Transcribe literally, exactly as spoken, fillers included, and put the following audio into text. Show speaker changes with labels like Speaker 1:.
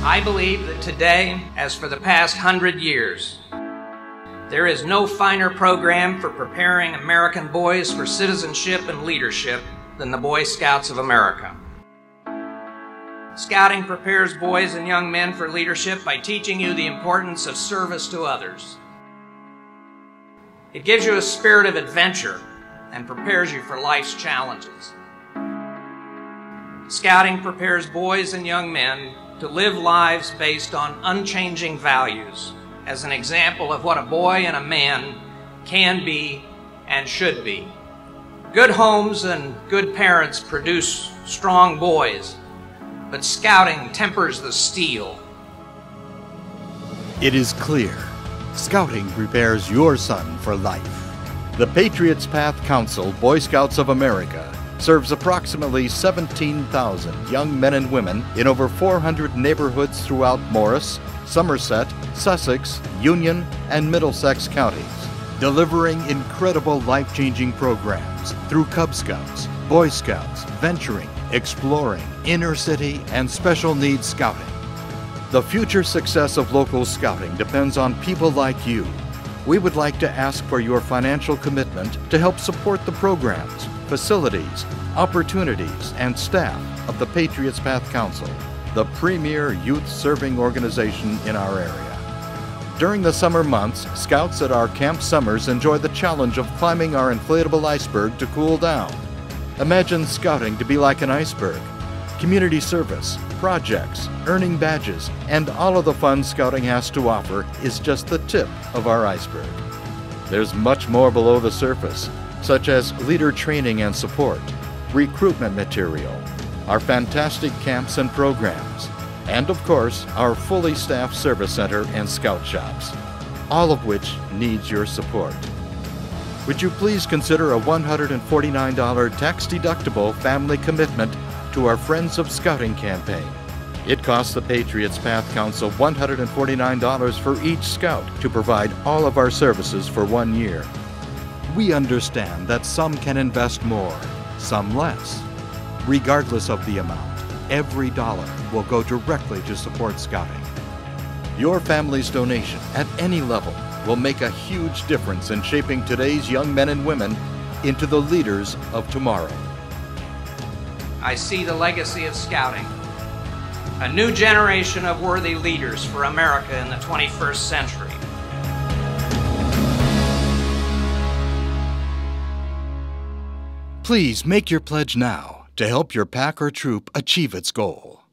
Speaker 1: I believe that today, as for the past hundred years, there is no finer program for preparing American boys for citizenship and leadership than the Boy Scouts of America. Scouting prepares boys and young men for leadership by teaching you the importance of service to others. It gives you a spirit of adventure and prepares you for life's challenges. Scouting prepares boys and young men to live lives based on unchanging values as an example of what a boy and a man can be and should be. Good homes and good parents produce strong boys, but scouting tempers the steel.
Speaker 2: It is clear, scouting prepares your son for life. The Patriots Path Council Boy Scouts of America serves approximately seventeen thousand young men and women in over four hundred neighborhoods throughout Morris, Somerset, Sussex, Union, and Middlesex counties, delivering incredible life-changing programs through Cub Scouts, Boy Scouts, venturing, exploring, inner city, and special needs scouting. The future success of local scouting depends on people like you. We would like to ask for your financial commitment to help support the programs, facilities, opportunities, and staff of the Patriots Path Council, the premier youth-serving organization in our area. During the summer months, Scouts at our Camp Summers enjoy the challenge of climbing our inflatable iceberg to cool down. Imagine scouting to be like an iceberg. Community service, projects, earning badges, and all of the fun scouting has to offer is just the tip of our iceberg. There's much more below the surface, such as leader training and support, recruitment material, our fantastic camps and programs, and of course, our fully staffed service center and scout shops, all of which needs your support. Would you please consider a one hundred forty-nine dollar tax-deductible family commitment to our Friends of Scouting campaign? It costs the Patriots Path Council one hundred forty-nine dollars for each scout to provide all of our services for one year. We understand that some can invest more, some less. Regardless of the amount, every dollar will go directly to support scouting. Your family's donation at any level will make a huge difference in shaping today's young men and women into the leaders of tomorrow.
Speaker 1: I see the legacy of scouting, a new generation of worthy leaders for America in the twenty-first century.
Speaker 2: Please make your pledge now to help your pack or troop achieve its goal.